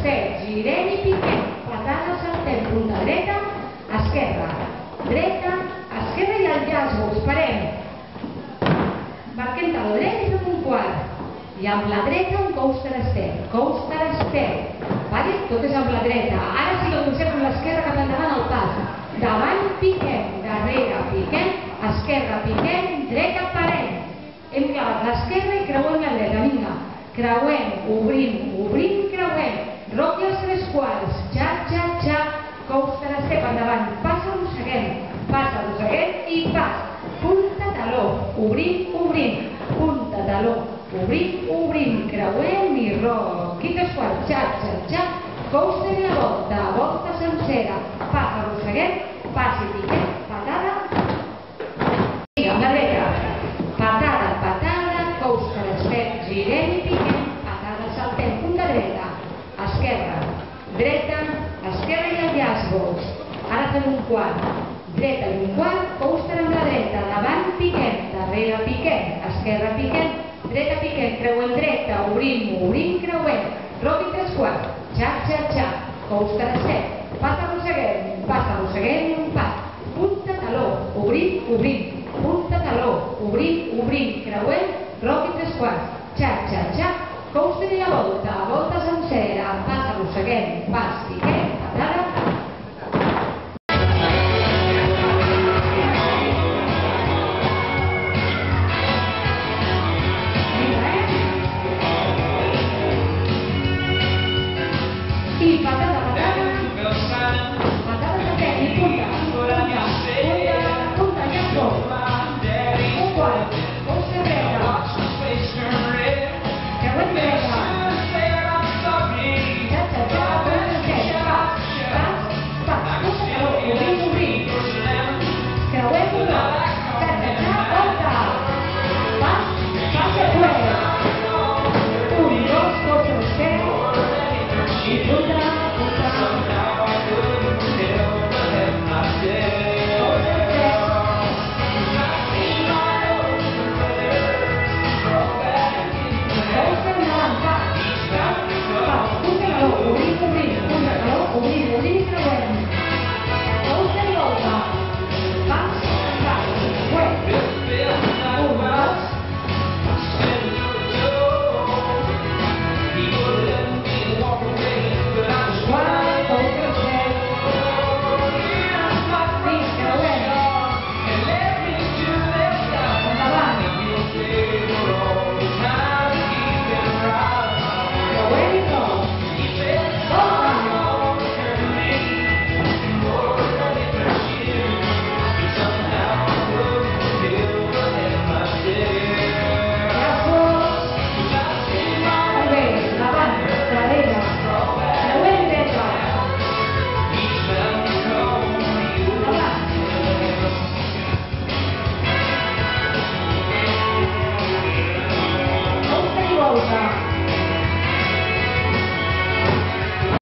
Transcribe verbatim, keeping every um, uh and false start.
set, girem i piquem, patada, saltem, punta dreta, esquerra, dreta, esquerra i al llaç, us parem. Marquem taló dret i fem un quart. I amb la dreta un coaster step, coaster step, vale? Tot és amb la dreta. Ara sí que comencem amb l'esquerra cap endavant al pas. Davant piquem, darrere piquem, esquerra piquem, dreta parem. Hem clavat l'esquerra i creuem la dreta, vinga. Creuem, obrim, obrim, creuem. Roqui els tres quarts, xa, xa, xa, coaster step endavant, pas arrosseguem, pas arrosseguem i pas. Punta taló, obrim, obrim, punta taló, obrim, obrim, creuem i roqui tres quarts, xa, xa, xa, coaster i la volta, volta sencera, pas arrosseguem, pas i piquem, patada, vinga, amb la dreta, patada, patada, coaster step, girem i piquem, patada, saltem, punta dreta, esquerra, dreta, esquerra i el llaç, gos. Ara fem un quart, dreta i un quart, coaster amb la dreta, davant piquem, darrere piquem, esquerra piquem, dreta piquem, creuem dreta, obrim, obrim, creuem, roqui tres quarts, xa, xa, xa, coaster step, pas arrosseguem, pas arrosseguem i un pas, punta taló, obrim, obrim, punta taló, obrim, obrim, creuem, roqui tres quarts, xa, xa, xa, coaster i la volta, volta sencera, pas arrosseguem, pas, piquem,